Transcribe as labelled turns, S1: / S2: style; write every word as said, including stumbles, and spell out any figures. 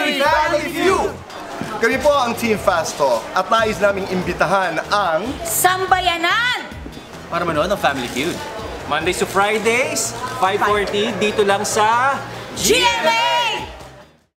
S1: Mystery Family Feud!
S2: Kami po ang Team Fast Talk at nais naming imbitahan ang
S3: Sambayanan!
S1: Para manood ng Family Feud. Mondays to Fridays, five forty, dito lang sa
S3: G M A!